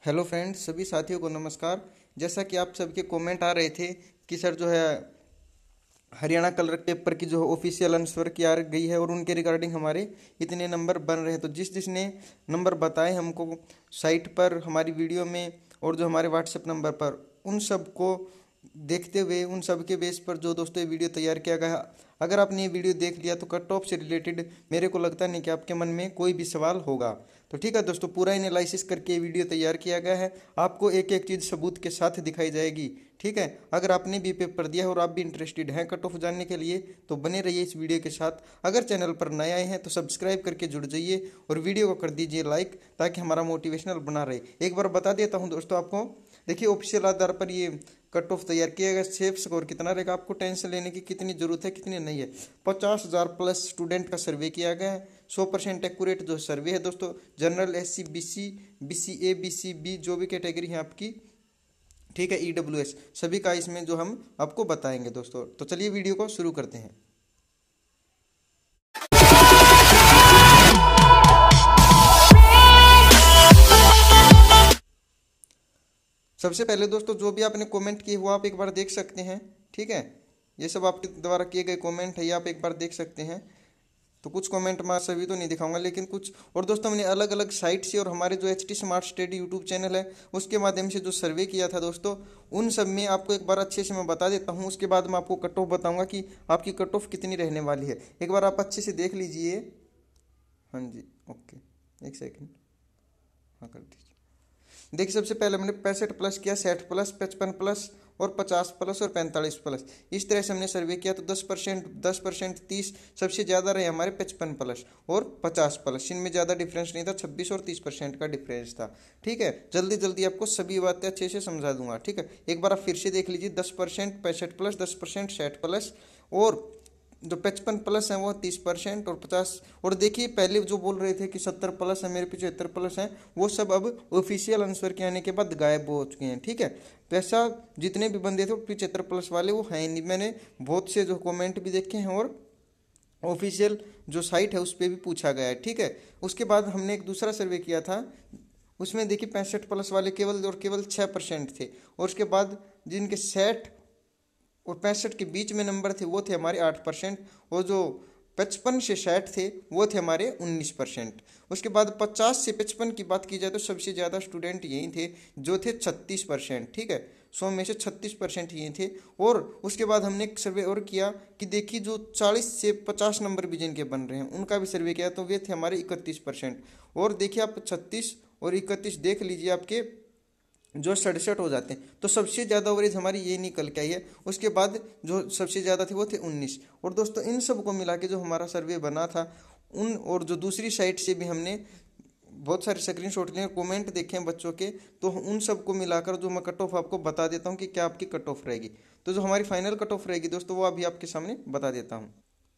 Hello friends, सभी साथियों को नमस्कार। जैसा कि आप सबके कमेंट आ रहे थे कि सर जो है हरियाणा कलर पेपर की जो ऑफिशियल आंसर की आ गई है और उनके रिगार्डिंग हमारे इतने नंबर बन रहे हैं। तो जिसने नंबर बताए हमको साइट पर, हमारी वीडियो में और जो हमारे व्हाट्सएप नंबर पर, उन सब को देखते हुए उन सब के बेस पर जो दोस्तों ये वीडियो तैयार किया गया है। अगर आपने ये वीडियो देख लिया तो कट ऑफ से रिलेटेड मेरे को लगता नहीं कि आपके मन में कोई भी सवाल होगा। तो ठीक है दोस्तों, पूरा एनालिसिस करके ये वीडियो तैयार किया गया है। आपको एक एक चीज़ सबूत के साथ दिखाई जाएगी। ठीक है, अगर आपने भी पेपर दिया है और आप भी इंटरेस्टेड हैं कट ऑफ जानने के लिए तो बने रहिए इस वीडियो के साथ। अगर चैनल पर नए आए हैं तो सब्सक्राइब करके जुड़ जाइए और वीडियो को कर दीजिए लाइक, ताकि हमारा मोटिवेशनल बना रहे। एक बार बता देता हूं दोस्तों आपको, देखिए ऑफिशियल आधार पर ये कट ऑफ तैयार किया गया। सेफ स्कोर कितना रहेगा, आपको टेंशन लेने की कितनी जरूरत है, कितनी नहीं है। 50,000 प्लस स्टूडेंट का सर्वे किया गया है। 100% एक्यूरेट जो सर्वे है दोस्तों। General, SC, BC, BCA, BCB जो भी कैटेगरी है आपकी, ठीक है, EWS सभी का इसमें जो हम आपको बताएंगे दोस्तों। तो चलिए वीडियो को शुरू करते हैं। सबसे पहले दोस्तों जो भी आपने कमेंट किए वो आप एक बार देख सकते हैं। ठीक है, ये सब आपके द्वारा किए गए कमेंट है, ये आप एक बार देख सकते हैं। तो कुछ कमेंट मैं सभी तो नहीं दिखाऊंगा, लेकिन कुछ और दोस्तों हमने अलग अलग साइट से और हमारे जो HT smart study YouTube channel है उसके माध्यम से जो सर्वे किया था दोस्तों, उन सब में आपको एक बार अच्छे से मैं बता देता हूँ। उसके बाद मैं आपको कट ऑफ बताऊंगा कि आपकी कट ऑफ कितनी रहने वाली है। एक बार आप अच्छे से देख लीजिए। हाँ जी, ओके, एक सेकेंड, हाँ कर दीजिए। देखिए सबसे पहले हमने 65 प्लस किया, 60 प्लस, 55 प्लस और 50 प्लस और 45 प्लस। इस तरह से हमने सर्वे किया। तो 10%, 30 सबसे ज़्यादा रहे हमारे 55 प्लस और 50 प्लस। इनमें ज़्यादा डिफरेंस नहीं था, 26 और 30% का डिफरेंस था। ठीक है, जल्दी जल्दी आपको सभी बातें अच्छे से समझा दूंगा। ठीक है, एक बार आप फिर से देख लीजिए। 10% 65 प्लस, 10% 60 प्लस और जो 55 प्लस है वो 30% और 50। और देखिए पहले जो बोल रहे थे कि 70 प्लस है, मेरे 75 प्लस है, वो सब अब ऑफिशियल आंसर के आने के बाद गायब हो चुके हैं। ठीक है, तो ऐसा जितने भी बंदे थे 75 प्लस वाले वो हैं नहीं। मैंने बहुत से जो कमेंट भी देखे हैं और ऑफिशियल जो साइट है उस पर भी पूछा गया है। ठीक है, उसके बाद हमने एक दूसरा सर्वे किया था। उसमें देखिए 65 प्लस वाले केवल और केवल 6% थे। और उसके बाद जिनके 60 और 65 के बीच में नंबर थे वो थे हमारे 8%। और जो 55 से 60 थे वो थे हमारे 19%। उसके बाद 50 से 55 की बात की जाए तो सबसे ज़्यादा स्टूडेंट यही थे जो थे 36%। ठीक है, 100 में से 36% यही थे। और उसके बाद हमने एक सर्वे और किया कि देखिए जो 40 से 50 नंबर भी जिनके बन रहे हैं उनका भी सर्वे किया, तो वे थे हमारे 31%। और देखिए आप 36 और 31 देख लीजिए, आपके जो 67 हो जाते हैं। तो सबसे ज़्यादा ओवरेज हमारी ये निकल के आई है। उसके बाद जो सबसे ज़्यादा थे वो थे 19। और दोस्तों इन सब को मिला के जो हमारा सर्वे बना था, उन और जो दूसरी साइट से भी हमने बहुत सारे स्क्रीनशॉट लिए, कमेंट देखे हैं बच्चों के, तो उन सब को मिलाकर जो मैं कट ऑफ आपको बता देता हूँ कि क्या आपकी कट ऑफ रहेगी। तो जो हमारी फाइनल कट ऑफ रहेगी दोस्तों वो अभी आपके सामने बता देता हूँ।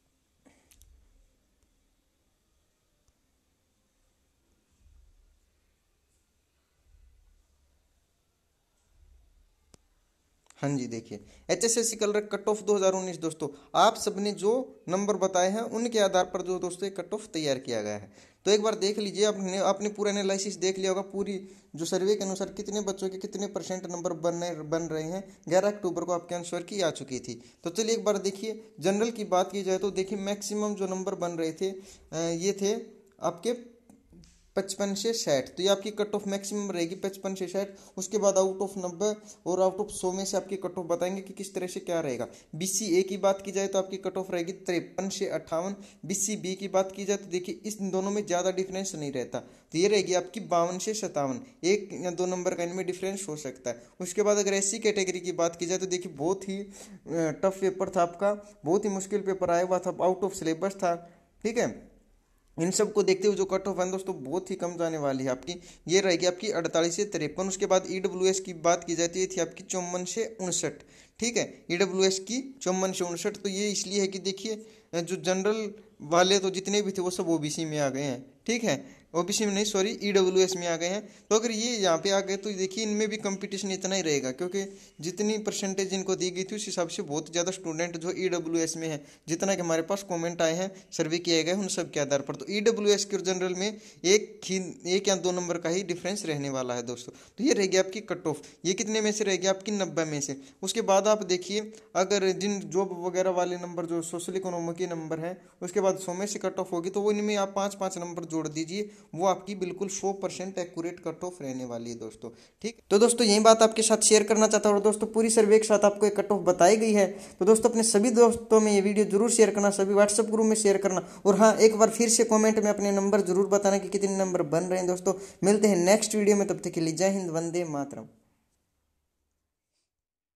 हाँ जी, देखिए HSSC कलर कट ऑफ 2019 दोस्तों, आप सबने जो नंबर बताए हैं उनके आधार पर जो दोस्तों ये कट ऑफ तैयार किया गया है। तो एक बार देख लीजिए, आपने पूरा एनालिसिस देख लिया होगा। पूरी जो सर्वे के अनुसार कितने बच्चों के कितने परसेंट नंबर बन रहे हैं, 11 अक्टूबर को आपके आंसर की आ चुकी थी। तो चलिए एक बार देखिए, जनरल की बात की जाए तो देखिए मैक्सिमम जो नंबर बन रहे थे ये थे आपके 55 से 60। तो ये आपकी कट ऑफ मैक्सिमम रहेगी 55 से 60। उसके बाद आउट ऑफ 90 और आउट ऑफ 100 में से आपकी कट ऑफ बताएंगे कि किस तरह से क्या रहेगा। BCA की बात की जाए तो आपकी कट ऑफ रहेगी 53 से 58। BCB की बात की जाए तो देखिए इस दोनों में ज़्यादा डिफरेंस नहीं रहता, तो ये रहेगी आपकी 52 से 57। 1 या 2 नंबर का इनमें डिफरेंस हो सकता है। उसके बाद अगर SC कैटेगरी की बात की जाए तो देखिए बहुत ही टफ पेपर था आपका, बहुत ही मुश्किल पेपर आया हुआ था, आउट ऑफ सिलेबस था। ठीक है, इन सब को देखते हुए जो कट ऑफ है दोस्तों बहुत ही कम जाने वाली है आपकी, ये रहेगी आपकी 48 से 53। उसके बाद EWS की बात की जाती है, थी आपकी 54 से 59। ठीक है, EWS की 54 से 59। तो ये इसलिए है कि देखिए जो जनरल वाले तो जितने भी थे वो सब OBC में आ गए हैं। ठीक है, ओबीसी में नहीं, सॉरी, ईडब्ल्यूएस में आ गए हैं। तो अगर ये यहाँ पे आ गए तो देखिए इनमें भी कंपटीशन इतना ही रहेगा, क्योंकि जितनी परसेंटेज इनको दी गई थी उस हिसाब से बहुत ज़्यादा स्टूडेंट जो ईडब्ल्यूएस में है, जितना कि हमारे पास कमेंट आए हैं, सर्वे किए गए उन सब के आधार पर, तो ईडब्ल्यूएस के जनरल में एक या 2 नंबर का ही डिफरेंस रहने वाला है दोस्तों। तो ये रहेगी आपकी कट ऑफ, ये कितने में से रहेगी आपकी 90 में से। उसके बाद आप देखिए अगर जिन जॉब वगैरह वाले नंबर जो सोशल इकोनॉमी के नंबर हैं, उसके बाद 100 में से कट ऑफ होगी, तो वो इनमें आप 5-5 नंबर जोड़ दीजिए, वो आपकी बिल्कुल 100% एक्यूरेट कट ऑफ रहने वाली है दोस्तों। ठीक, तो दोस्तों यही बात आपके साथ शेयर करना चाहता हूँ, और दोस्तों पूरी सर्वे के साथ आपको एक कट ऑफ बताई गई है। तो दोस्तों अपने सभी दोस्तों में ये वीडियो जरूर शेयर करना, सभी व्हाट्सएप ग्रुप में शेयर करना, और हाँ एक बार फिर से कॉमेंट में अपने नंबर जरूर बताना कि कितने नंबर बन रहे हैं दोस्तों। मिलते हैं नेक्स्ट वीडियो में, तब तक के लिए जय हिंद, वंदे मातरम।